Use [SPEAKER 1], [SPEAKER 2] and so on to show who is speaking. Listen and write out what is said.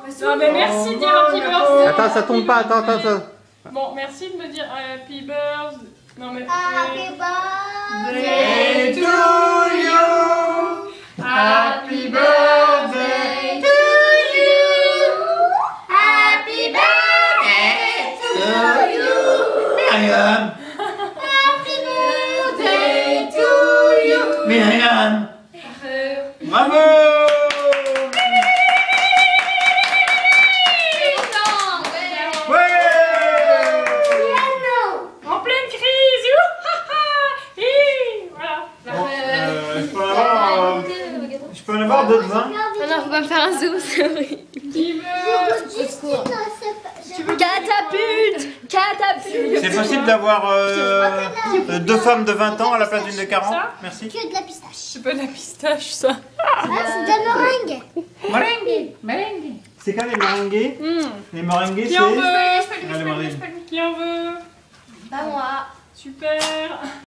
[SPEAKER 1] Non mais merci de dire happy birthday.
[SPEAKER 2] Attends, ça tombe pas, attends.
[SPEAKER 1] Bon, merci de me dire happy birthday. Non mais...
[SPEAKER 3] Happy birthday to you.
[SPEAKER 1] Happy birthday
[SPEAKER 3] to you. Happy birthday to you.
[SPEAKER 4] Myriam.
[SPEAKER 3] Happy birthday to you.
[SPEAKER 4] Myriam. Bravo.
[SPEAKER 1] En pleine crise. Voilà.
[SPEAKER 4] Je peux en avoir d'autres, hein?
[SPEAKER 5] Non, faut pas me faire un zoom, c'est horrible. Catapulte.
[SPEAKER 4] C'est possible d'avoir deux femmes de 20 ans à la place d'une de 40? Merci.
[SPEAKER 3] Que de la pistache.
[SPEAKER 1] C'est pas de la pistache ça.
[SPEAKER 3] Ah, c'est de la meringue.
[SPEAKER 4] Merengue. C'est quoi les meringues? Les meringues, c'est...
[SPEAKER 1] Qui en veut?
[SPEAKER 4] Allez, Marie.
[SPEAKER 1] Qui en veut?
[SPEAKER 5] Pas moi.
[SPEAKER 1] Super.